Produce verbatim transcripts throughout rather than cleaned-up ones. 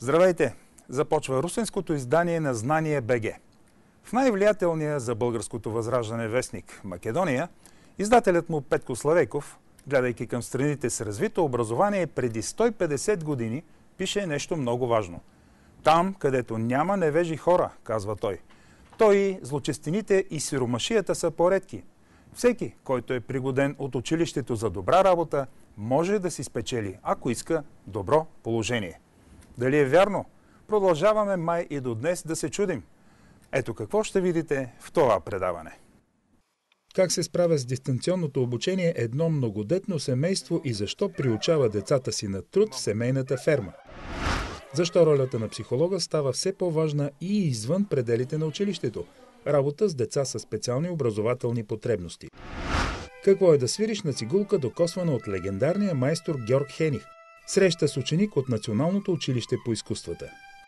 Здравейте! Започва русенското издание на Знание БГ. В най-влиятелния за българското възраждане вестник Македония, издателят му Петко Славейков, гледайки към страните с развито образование преди сто и петдесет години, пише нещо много важно. Там, където няма невежи хора, казва той. Той, злочестините и сиромашията са по-редки. Всеки, който е пригоден от училището за добра работа, може да си спечели, ако иска, добро положение. Дали е вярно? Продължаваме май и до днес да се чудим. Ето какво ще видите в това предаване. Как се справя с дистанционното обучение едно многодетно семейство и защо приучава децата си на труд в семейната ферма? Защо ролята на психолога става все по-важна и извън пределите на училището? Работа с деца със специални образователни потребности. Какво е да свириш на цигулка, докосвана от легендарния майстор Георг Хених? Среща с ученик от Националното училище по изкуствата.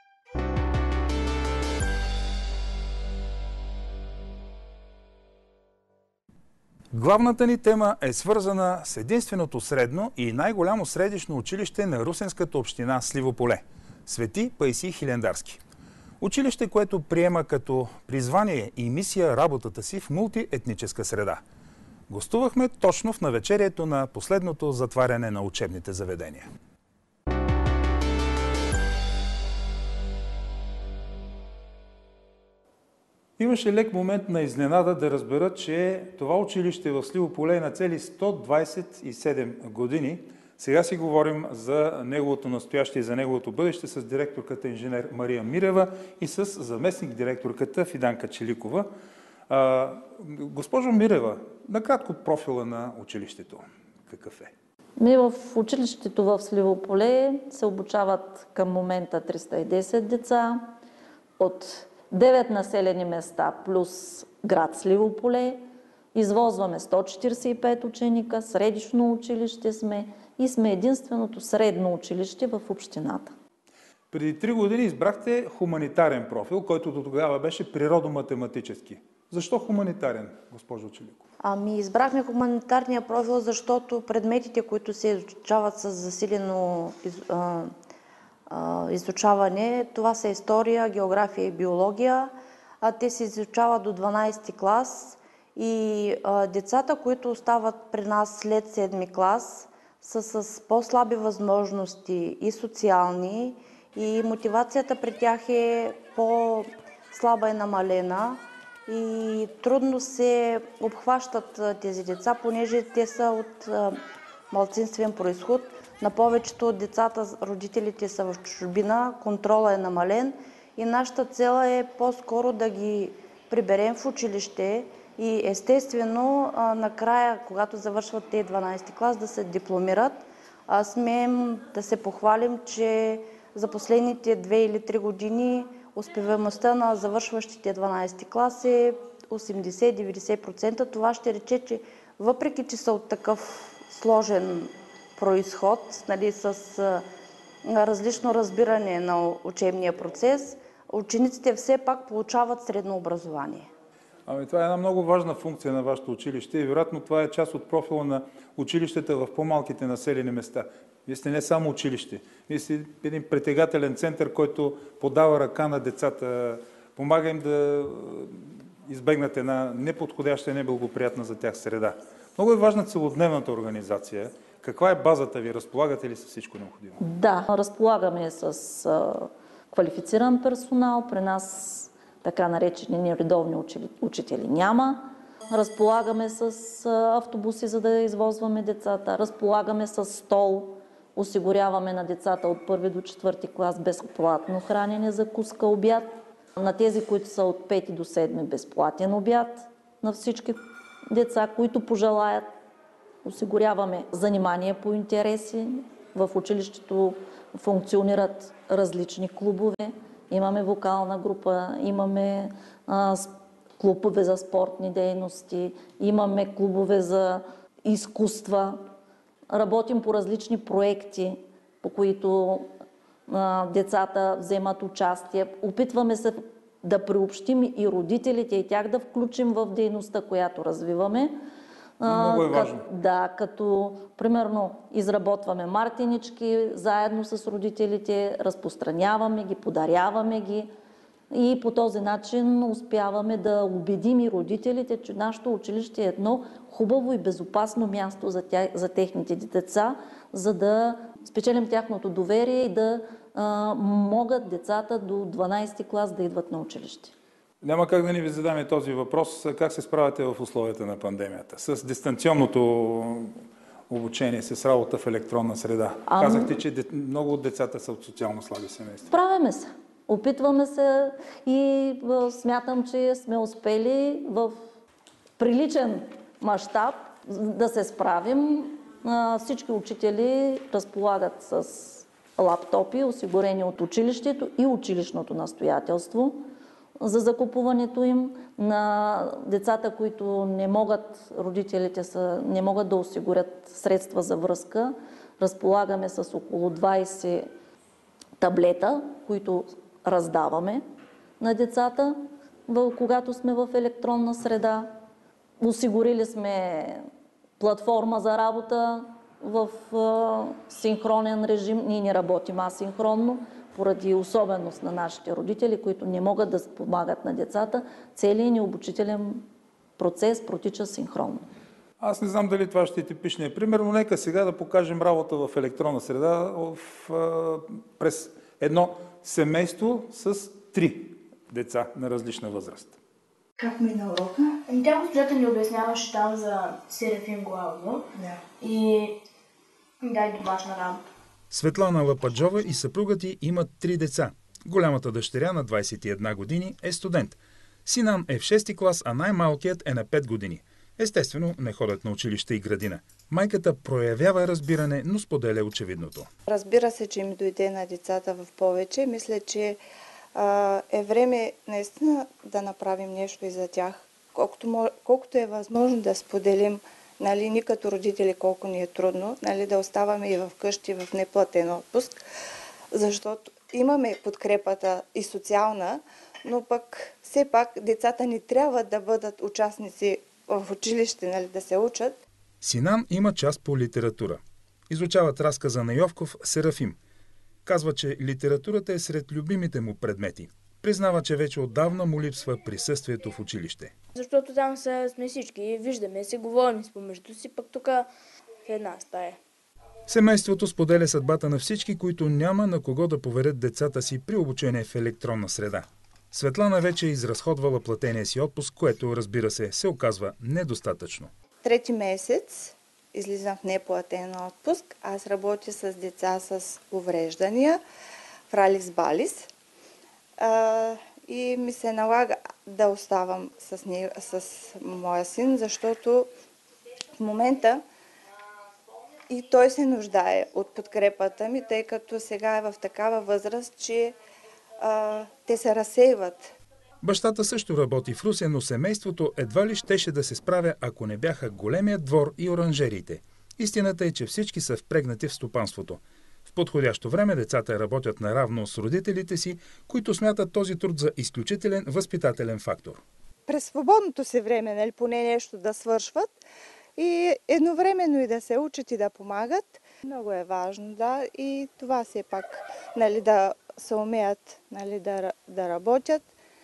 Главната ни тема е свързана с единственото средно и най-голямо средищно училище на русенската община Сливополе – Свети Паисий Хилендарски. Училище, което приема като призвание и мисия работата си в мултиетническа среда. Гостувахме точно в навечерието на последното затваряне на учебните заведения. Имаше лек момент на изненада да разберат, че това училище в Сливополе е на цели сто двадесет и седем години. Сега си говорим за неговото настояще и за неговото бъдеще с директорката инженер Мария Мирева и с заместник директорката Фиданка Челикова. А, госпожо Мирева, накратко профила на училището. Какъв е? Ми в училището в Сливополе се обучават към момента триста и десет деца от девет населени места плюс град Сливополе. Извозваме сто четиридесет и пет ученика, средищно училище сме и сме единственото средно училище в общината. Преди три години избрахте хуманитарен профил, който до тогава беше природо-математически. Защо хуманитарен, госпожо Челикова? Ами избрахме хуманитарния профил, защото предметите, които се изучават с засилено из, а, а, изучаване, това са история, география и биология. А те се изучават до дванадесети клас и а, децата, които остават при нас след седми клас, са с по-слаби възможности и социални, и мотивацията при тях е по-слаба и намалена. И трудно се обхващат тези деца, понеже те са от а, малцинствен произход. На повечето от децата родителите са в чужбина, контрола е намален и нашата цел е по-скоро да ги приберем в училище и естествено а, накрая, когато завършват те дванадесети клас, да се дипломират. А смеем да се похвалим, че за последните две или три години успеваемостта на завършващите дванадесети клас е осемдесет до деветдесет процента. Това ще рече, че въпреки че са от такъв сложен произход, нали, с а, различно разбиране на учебния процес, учениците все пак получават средно образование. Ами, това е една много важна функция на вашето училище и вероятно това е част от профила на училищата в по-малките населени места. Вие сте не само училище, вие сте един притегателен център, който подава ръка на децата, помага им да избегнат една неподходяща и неблагоприятна за тях среда. Много е важна целодневната организация. Каква е базата ви? Разполагате ли с всичко необходимо? Да, разполагаме с а, квалифициран персонал. При нас така наречени нередовни учители няма. Разполагаме с а, автобуси, за да извозваме децата. Разполагаме с стол. Осигуряваме на децата от първи до четвърти клас безплатно хранене, закуска, обяд. На тези, които са от пети до седми, безплатен обяд на всички деца, които пожелаят. Осигуряваме занимания по интереси. В училището функционират различни клубове. Имаме вокална група, имаме а, клубове за спортни дейности, имаме клубове за изкуства. Работим по различни проекти, по които а, децата вземат участие. Опитваме се да приобщим и родителите и тях да включим в дейността, която развиваме. Много е важно. Как, да, като примерно изработваме мартинички заедно с родителите, разпространяваме ги, подаряваме ги и по този начин успяваме да убедим и родителите, че нашето училище е едно хубаво и безопасно място за, тя, за техните деца, за да спечелим тяхното доверие и да а, могат децата до дванадесети клас да идват на училище. Няма как да ни ви задаме този въпрос. Как се справяте в условията на пандемията? С дистанционното обучение, с работа в електронна среда. А... Казахте, че много от децата са от социално слаби семейства. Справяме се. Опитваме се и смятам, че сме успели в приличен мащаб да се справим. Всички учители разполагат с лаптопи, осигурени от училището и училищното настоятелство за закупуването им. На децата, които не могат, родителите са, не могат да осигурят средства за връзка, разполагаме с около двадесет таблета, които раздаваме на децата, когато сме в електронна среда. Осигурили сме платформа за работа в синхронен режим. Ние не работим асинхронно, поради особеност на нашите родители, които не могат да помагат на децата. Целият ни обучителен процес протича синхронно. Аз не знам дали това ще е типичният пример, но нека сега да покажем работа в електронна среда в, през едно семейство с три деца на различна възраст. Как мина урока? Тя госпожата ни обясняваше там за Серафим главно да. И дай домашна работа. Светлана Лападжова и съпругът ѝ имат три деца. Голямата дъщеря на двадесет и една години е студент. Синан е в шести клас, а най-малкият е на пет години. Естествено, не ходят на училище и градина. Майката проявява разбиране, но споделя очевидното. Разбира се, че им дойде на децата в повече. Мисля, че а, е време наистина да направим нещо и за тях. Колкото, колкото е възможно да споделим, нали, ни като родители колко ни е трудно, нали, да оставаме и в къщи в неплатен отпуск, защото имаме подкрепата и социална, но пък все пак децата ни трябва да бъдат участници в училище, нали, да се учат. Синан има част по литература. Изучават разказа на Йовков Серафим. Казва, че литературата е сред любимите му предмети. Признава, че вече отдавна му липсва присъствието в училище. Защото там са, сме всички, виждаме се, говорим с помежду си, пък тук в една стая. Семейството споделя съдбата на всички, които няма на кого да поверят децата си при обучение в електронна среда. Светлана вече е изразходвала платения си отпуск, което, разбира се, се оказва недостатъчно. Трети месец излизам в неплатен отпуск. Аз работя с деца с увреждания в Ралис Балис. А, и ми се налага да оставам с, не, с моя син, защото в момента и той се нуждае от подкрепата ми, тъй като сега е в такава възраст, че а, те се разсейват. Бащата също работи в Русе, но семейството едва ли щеше да се справя, ако не бяха големият двор и оранжериите. Истината е, че всички са впрегнати в стопанството. В подходящо време децата работят наравно с родителите си, които смятат този труд за изключителен възпитателен фактор. През свободното си време, нали, поне нещо да свършват и едновременно и да се учат и да помагат. Много е важно, да, и това все пак, нали, да се умеят, нали, да, да работят,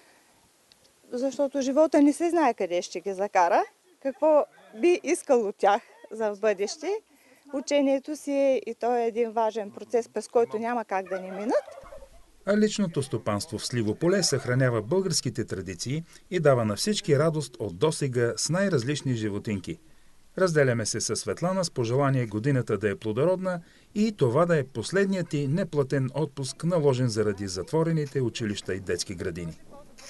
защото живота не се знае къде ще ги закара, какво би искал от тях за в бъдеще. Учението си е и то е един важен процес, през който няма как да ни минат. А личното стопанство в Сливо поле съхранява българските традиции и дава на всички радост от досега с най-различни животинки. Разделяме се със Светлана с пожелание годината да е плодородна и това да е последният ти неплатен отпуск, наложен заради затворените училища и детски градини.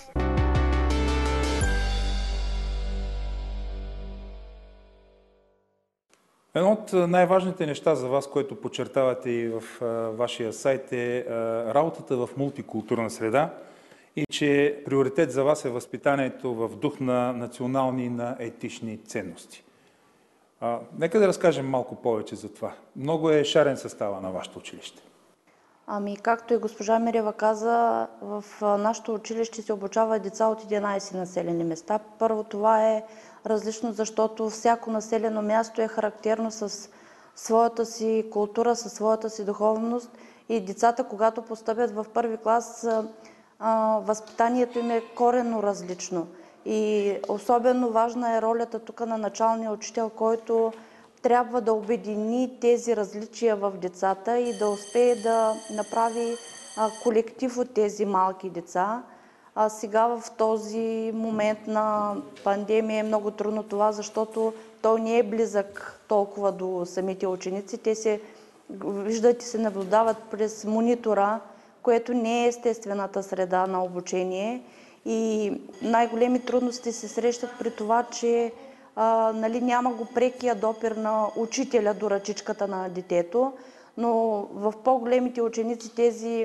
Едно от най-важните неща за вас, което подчертавате и в вашия сайт, е работата в мултикултурна среда и че приоритет за вас е възпитанието в дух на национални и на етични ценности. А, нека да разкажем малко повече за това. Много е шарен състава на вашето училище. Ами, както и госпожа Мирева каза, в нашето училище се обучава деца от единадесет населени места. Първо, това е различно, защото всяко населено място е характерно с своята си култура, със своята си духовност и децата, когато постъпят в първи клас, възпитанието им е коренно различно. И особено важна е ролята тук на началния учител, който трябва да обедини тези различия в децата и да успее да направи колектив от тези малки деца. А сега в този момент на пандемия е много трудно това, защото той не е близък толкова до самите ученици. Те се виждат и се наблюдават през монитора, което не е естествената среда на обучение. И най-големи трудности се срещат при това, че а, нали, няма го прекия допир на учителя до ръчичката на детето, но в по-големите ученици тези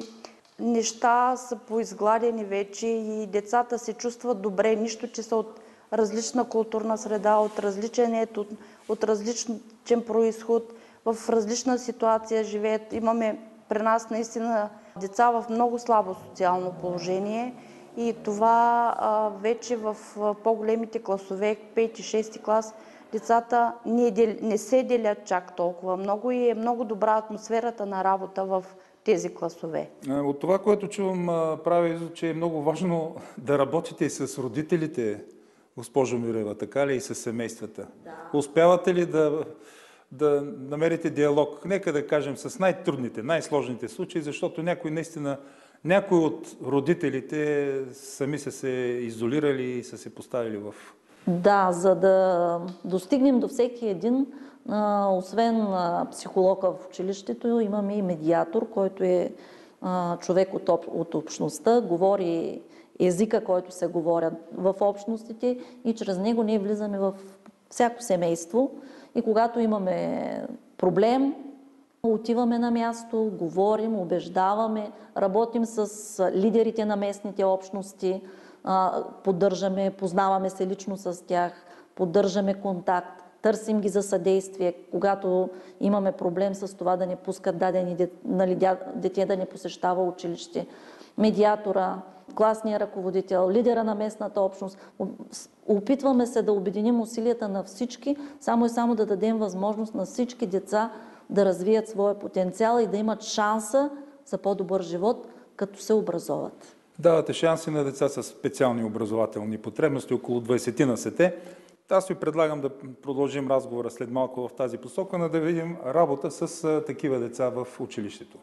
неща са поизгладени вече и децата се чувстват добре, нищо, че са от различна културна среда, от различен ет, от, от различен происход, в различна ситуация живеят. Имаме при нас наистина деца в много слабо социално положение и това а, вече в по-големите класове, пети, шести клас, децата не, дел, не се делят чак толкова много и е много добра атмосферата на работа в тези класове. От това, което чувам, правя извод, че е много важно да работите и с родителите, госпожо Мирева, така ли и с семействата? Да. Успявате ли да, да намерите диалог, нека да кажем, с най-трудните, най-сложните случаи, защото някой наистина, някои от родителите сами са се изолирали и са се поставили в... Да, за да достигнем до всеки един, а, освен а, психолога в училището, имаме и медиатор, който е а, човек от, об, от общността, говори езика, който се говорят в общностите и чрез него ние влизаме в всяко семейство и когато имаме проблем, отиваме на място, говорим, убеждаваме, работим с лидерите на местните общности, поддържаме, познаваме се лично с тях, поддържаме контакт, търсим ги за съдействие, когато имаме проблем с това да не пускат дадени дете, нали, дете да не посещава училище. Медиатора, класния ръководител, лидера на местната общност. Опитваме се да обединим усилията на всички, само и само да дадем възможност на всички деца да развият своя потенциал и да имат шанса за по-добър живот, като се образоват. Давате шанси на деца с специални образователни потребности, около двайсет на сете. Аз ви предлагам да продължим разговора след малко в тази посока, но да видим работа с такива деца в училището.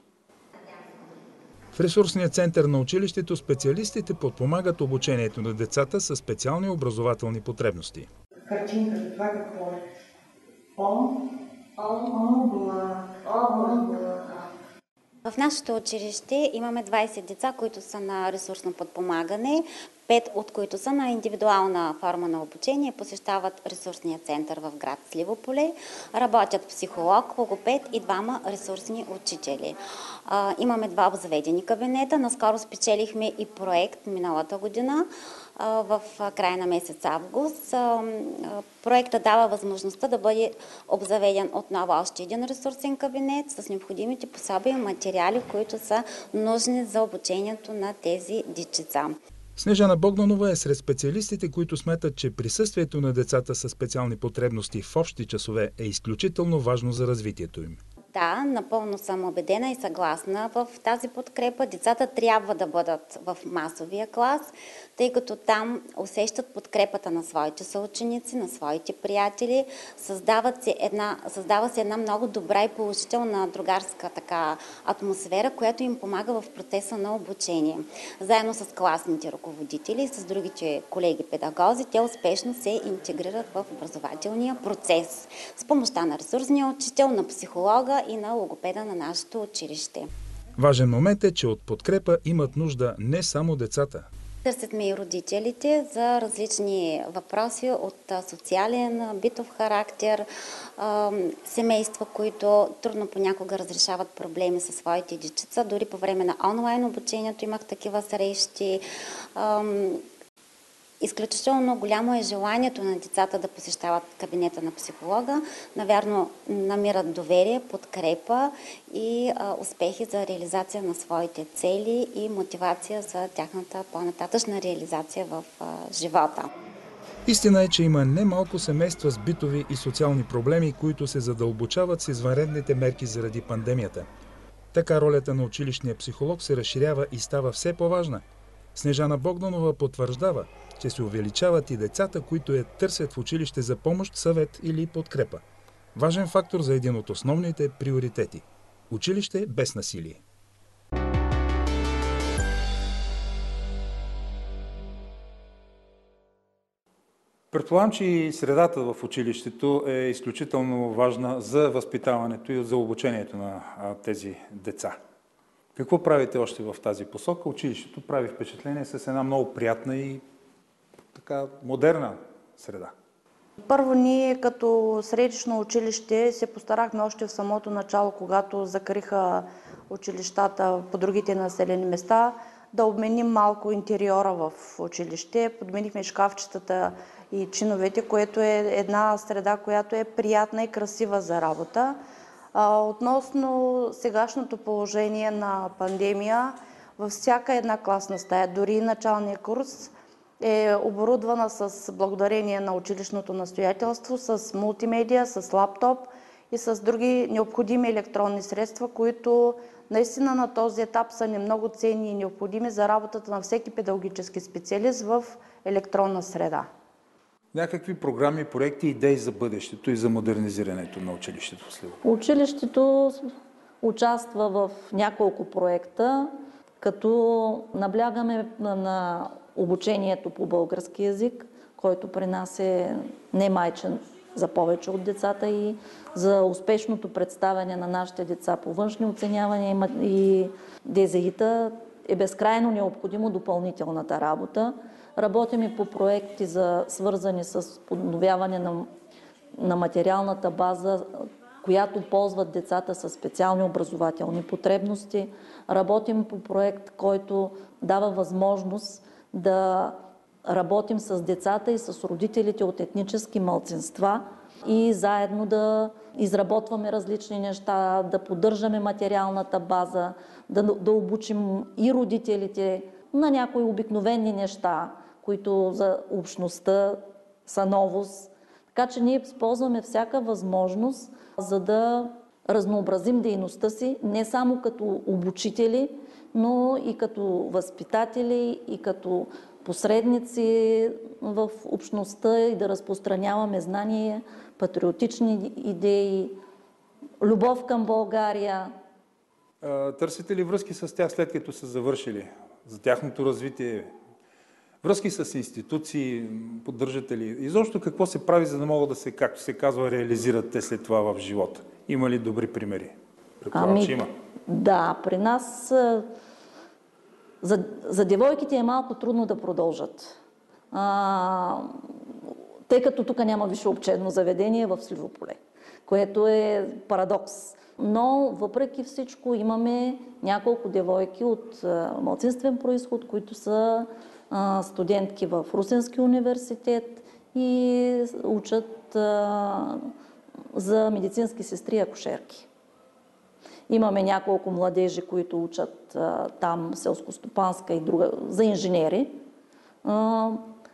В ресурсния център на училището специалистите подпомагат обучението на децата с специални образователни потребности. Картинка, това какво е? О, облак, облак. В нашето училище имаме двайсет деца, които са на ресурсно подпомагане, пет от които са на индивидуална форма на обучение, посещават ресурсния център в град Сливополе, работят психолог, логопед и двама ресурсни учители. А, имаме два обзаведени кабинета, наскоро спечелихме и проект миналата година, в края на месец август. Проектът дава възможността да бъде обзаведен отново още един ресурсен кабинет с необходимите пособия и материали, които са нужни за обучението на тези дечица. Снежана Богданова е сред специалистите, които смятат, че присъствието на децата с специални потребности в общи часове е изключително важно за развитието им. Да, напълно съм убедена и съгласна в тази подкрепа. Децата трябва да бъдат в масовия клас, тъй като там усещат подкрепата на своите съученици, на своите приятели. Създават се една, създава се една много добра и положителна другарска така атмосфера, която им помага в процеса на обучение. Заедно с класните ръководители и с другите колеги педагози, те успешно се интегрират в образователния процес с помощта на ресурсния учител, на психолога и на логопеда на нашето училище. Важен момент е, че от подкрепа имат нужда не само децата. Търсят ме и родителите за различни въпроси от социален, битов характер, семейства, които трудно понякога разрешават проблеми със своите дечица. Дори по време на онлайн обучението имах такива срещи. Изключително голямо е желанието на децата да посещават кабинета на психолога. Навярно намират доверие, подкрепа и а, успехи за реализация на своите цели и мотивация за тяхната по-нататъчна реализация в а, живота. Истина е, че има немалко семейства с битови и социални проблеми, които се задълбочават с извънредните мерки заради пандемията. Така ролята на училищния психолог се разширява и става все по-важна. Снежана Богданова потвърждава, че се увеличават и децата, които я търсят в училище за помощ, съвет или подкрепа. Важен фактор за един от основните приоритети – училище без насилие. Предполагам, че и средата в училището е изключително важна за възпитаването и за обучението на тези деца. Какво правите още в тази посока? Училището прави впечатление с една много приятна и така модерна среда. Първо, ние като средищно училище се постарахме още в самото начало, когато закриха училищата по другите населени места, да обменим малко интериора в училище. Подменихме шкафчетата и чиновете, което е една среда, която е приятна и красива за работа. Относно сегашното положение на пандемия, във всяка една класна стая, дори и началния курс, е оборудвана с благодарение на училищното настоятелство, с мултимедия, с лаптоп и с други необходими електронни средства, които наистина на този етап са не много ценни и необходими за работата на всеки педагогически специалист в електронна среда. Някакви програми, проекти, идеи за бъдещето и за модернизирането на училището в Сливо? Училището участва в няколко проекта, като наблягаме на обучението по български език, който при нас е не майчин за повече от децата, и за успешното представяне на нашите деца по външни оценявания и ДЗИ-та е безкрайно необходимо допълнителната работа. Работим и по проекти, за, свързани с подновяване на, на материалната база, която ползват децата с специални образователни потребности. Работим по проект, който дава възможност да работим с децата и с родителите от етнически малцинства и заедно да изработваме различни неща, да поддържаме материалната база, да, да обучим и родителите на някои обикновени неща, които за общността са новост. Така че ние използваме всяка възможност, за да разнообразим дейността си не само като обучители, но и като възпитатели, и като посредници в общността, и да разпространяваме знания, патриотични идеи, любов към България. Търсите ли връзки с тях след като са завършили за тяхното развитие? Връзки с институции, поддържате ли? Изобщо какво се прави, за да могат да се, както се казва, реализират те след това в живота? Има ли добри примери? Предполагам, ами, че има. Да, при нас за, за девойките е малко трудно да продължат. А, тъй като тук няма висше учебно заведение в Сливополе, което е парадокс. Но въпреки всичко имаме няколко девойки от а, малцинствен произход, които са а, студентки в Русенски университет и учат а, за медицински сестри и акушерки. Имаме няколко младежи, които учат а, там селскостопанска и друга, за инженери. А,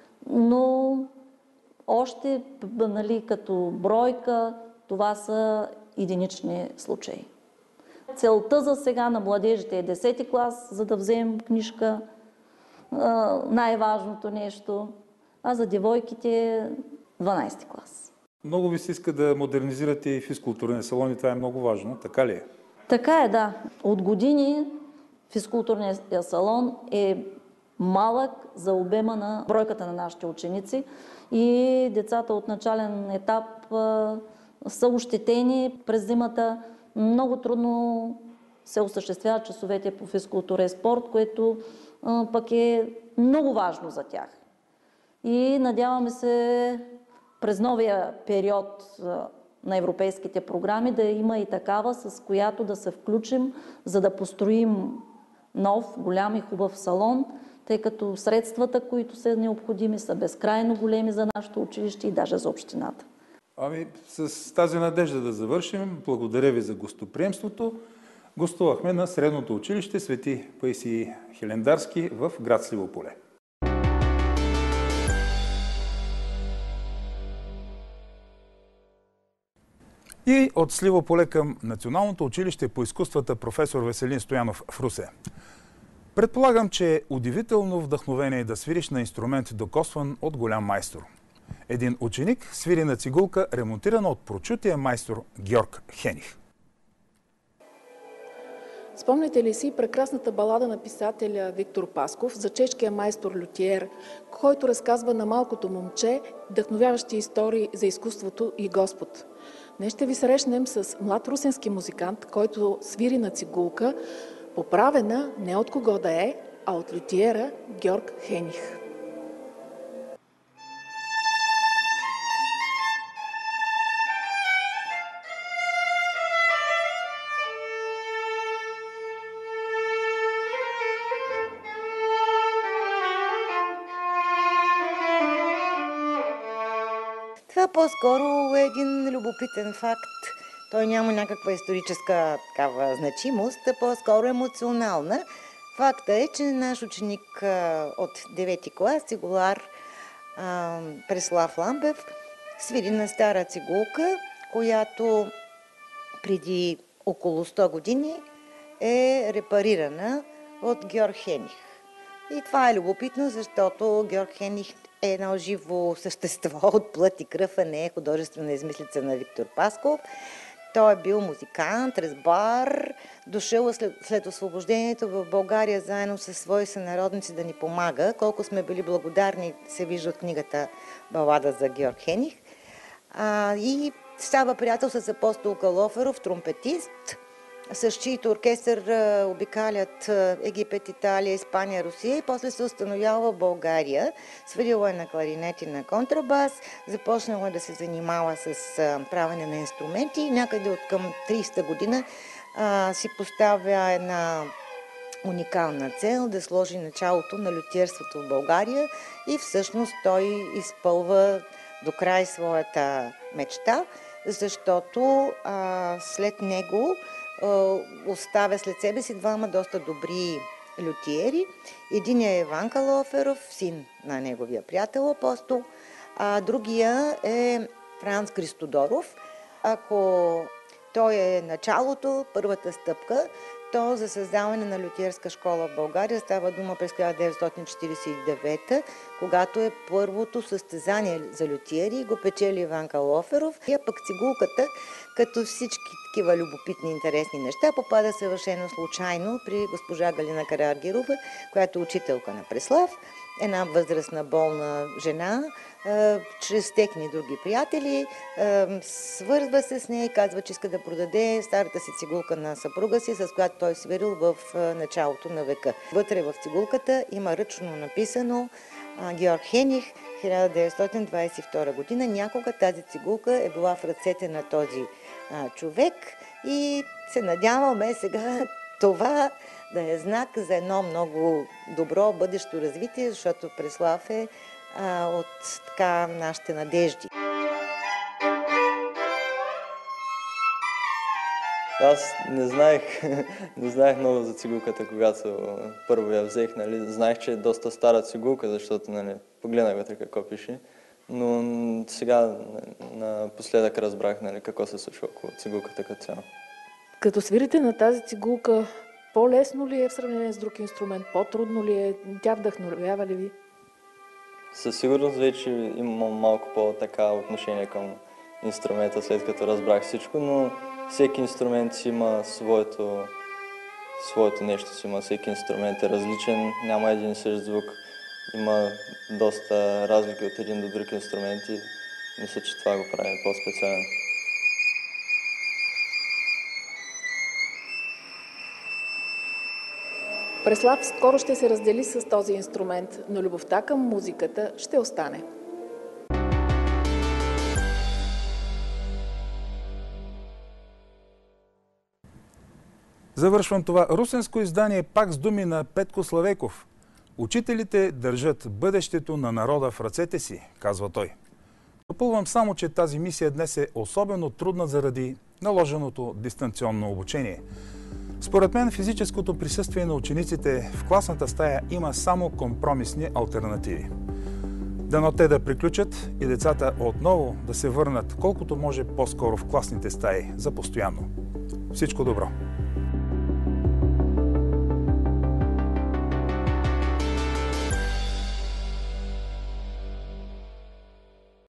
но още, нали, като бройка, това са единични случаи. Целта за сега на младежите е десети клас, за да вземем книжка, а, най-важното нещо, а за девойките е дванайсети клас. Много ви се иска да модернизирате и физкултурния салон и това е много важно, така ли е? Така е, да. От години физкултурният салон е малък за обема на бройката на нашите ученици и децата от начален етап а, са ощетени през зимата. Много трудно се осъществяват часовете по физкултура и спорт, което а, пък е много важно за тях. И надяваме се през новия период а, на европейските програми да има и такава, с която да се включим, за да построим нов, голям и хубав салон, тъй като средствата, които са необходими, са безкрайно големи за нашето училище и даже за общината. Ами, с тази надежда да завършим. Благодаря ви за гостоприемството. Гостувахме на Средното училище Свети Паисий Хилендарски в град Сливополе. И от Сливо поле към Националното училище по изкуствата професор Веселин Стоянов в Русе. Предполагам, че е удивително вдъхновение да свириш на инструмент, докосван от голям майстор. Един ученик свири на цигулка, ремонтирана от прочутия майстор Георг Хених. Спомняте ли си прекрасната балада на писателя Виктор Пасков за чешкия майстор лютиер, който разказва на малкото момче вдъхновяващи истории за изкуството и Господ? Днес ще ви срещнем с млад русенски музикант, който свири на цигулка, поправена не от кого да е, а от лютиера Георг Хених. Това по-скоро е един любопитен факт. Той няма някаква историческа такава значимост, а по-скоро емоционална. Факта е, че наш ученик а, от девети клас, цигулар а, Преслав Ламбев, свири на стара цигулка, която преди около сто години е репарирана от Георг Хених. И това е любопитно, защото Георг Хених е едно живо същество от плът и кръв, а не е художествена измислица на Виктор Пасков. Той е бил музикант, резбар, дошъл след, след освобождението в България заедно със свои сънародници да ни помага. Колко сме били благодарни, се вижда от книгата Балада за Георг Хених. А, и става приятел с Апостол Калоферов, тромпетист, с чието оркестър а, обикалят а, Египет, Италия, Испания, Русия и после се установява в България. Свирила е на кларинет и на контрабас, започнала е да се занимава с а, правене на инструменти и някъде от към тридесета година а, си поставя една уникална цел да сложи началото на лютиерството в България и всъщност той изпълва до край своята мечта, защото а, след него оставя след себе си двама доста добри лютиери. Единият е Иван Калоферов, син на неговия приятел Апостол, а другия е Франц Кристодоров. Ако той е началото, първата стъпка, то за създаване на лютиерска школа в България става дума през хиляда деветстотин четиридесет и девета, когато е първото състезание за лютиери и го печели Иван Калоферов. И пък цигулката, като всички такива любопитни, интересни неща, попада съвършено случайно при госпожа Галина Карагирова, която е учителка на Преслав, една възрастна болна жена, е, чрез техни други приятели, е, свързва се с нея и казва, че иска да продаде старата си цигулка на съпруга си, с която той свирил в е, началото на века. Вътре в цигулката има ръчно написано е, Георг Хених, хиляда деветстотин двадесет и втора година. Някога тази цигулка е била в ръцете на този а, човек и се надяваме сега това да е знак за едно много добро бъдещо развитие, защото Преслав е а, от така нашите надежди. Аз не знаех, не знаех много за цигулката, когато първо я взех. Нали. Знаех, че е доста стара цигулка, защото нали, погледнах вътре какво пише. Но сега напоследък разбрах нали, какво се случва около цигулката като цяло. Като свирите на тази цигулка, по-лесно ли е в сравнение с друг инструмент? По-трудно ли е? Тя вдъхновява ли ви? Със сигурност вече имам малко по-така отношение към инструмента, след като разбрах всичко, но всеки инструмент си има своето, своето нещо, си има всеки инструмент е различен, няма един същ звук, има доста разлики от един до друг инструмент и мисля, че това го прави по-специално. Преслав скоро ще се раздели с този инструмент, но любовта към музиката ще остане. Завършвам това русенско издание пак с думи на Петко Славейков. Учителите държат бъдещето на народа в ръцете си, казва той. Допълвам само, че тази мисия днес е особено трудна заради наложеното дистанционно обучение. Според мен физическото присъствие на учениците в класната стая има само компромисни алтернативи. Дано те да приключат и децата отново да се върнат колкото може по-скоро в класните стаи за постоянно. Всичко добро!